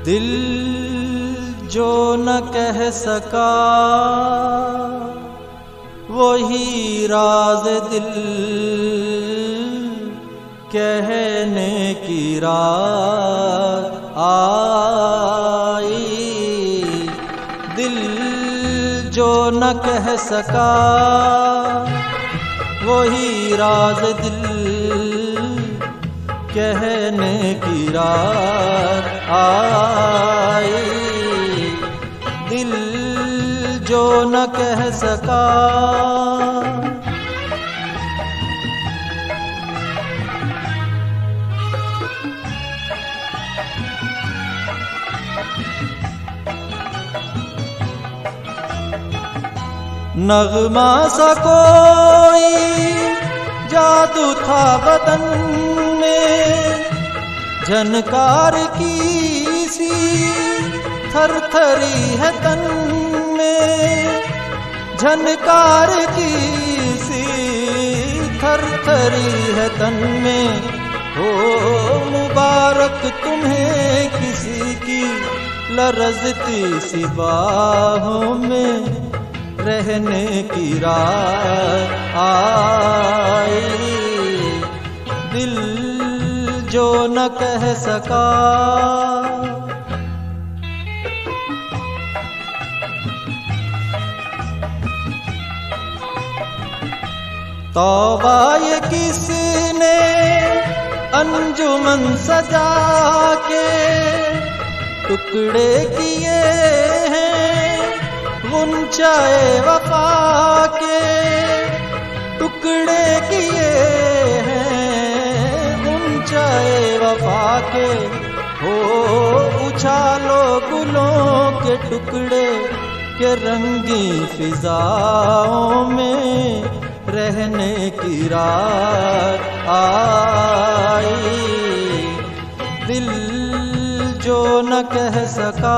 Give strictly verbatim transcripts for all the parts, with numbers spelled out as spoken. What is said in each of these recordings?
दिल जो न कह सका वही राज दिल कहने की रात आई। दिल जो न कह सका वही राज दिल कहने की रात आई। दिल जो न कह सका नगमा सा कोई जादू था बदन में, झनकार की सी थरथरी है तन में। झनकार की सी थरथरी है तन में। हो मुबारक तुम्हें किसी की लरजती सी बाहों में रहने की रात आई। दिल जो न कह सका तौबा ये किसने अंजुमन सजा के टुकड़े किए हैं गुंचाए वफा के। टुकड़े किए हैं गुंचाए वफा के। हो उछालो गुलों के टुकड़े के रंगी फिजाओं में रहने की रात आई। दिल जो न कह सका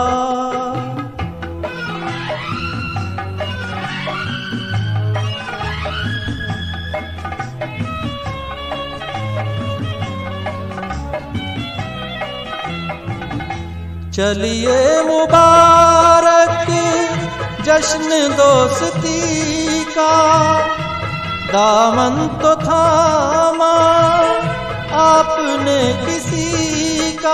चलिए मुबारक जश्न दोस्ती का। दामन तो थामा आपने किसी का।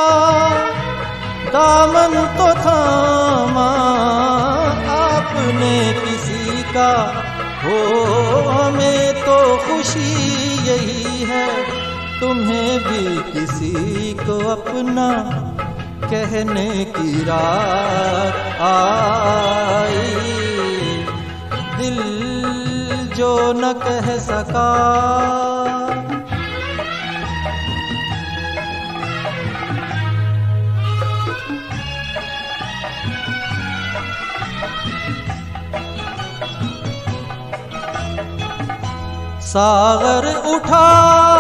दामन तो थामा आपने किसी का। हो हमें तो खुशी यही है तुम्हें भी किसी को अपना कहने की रात आई। दिल जो न कह सका सागर उठा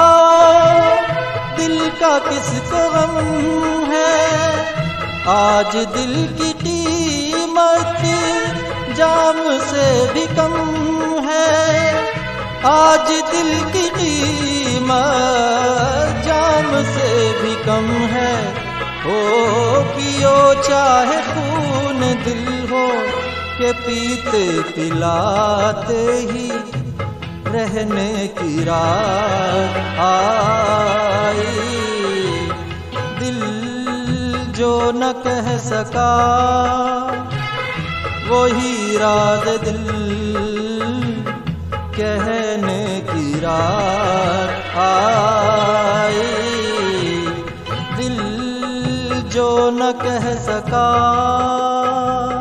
दिल का किसको गम है। आज दिल की कीमत जाम से भी कम है। आज दिल की कीमत जाम से भी कम है। हो पियो चाहे खून दिल हो के पीते पिलाते ही रहने की रात आई। दिल जो न कह सका वही राज दिल कहने की रात आई। दिल जो न कह सका